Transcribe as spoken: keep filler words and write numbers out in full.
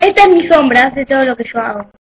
Esta es mi sombra de todo lo que yo hago.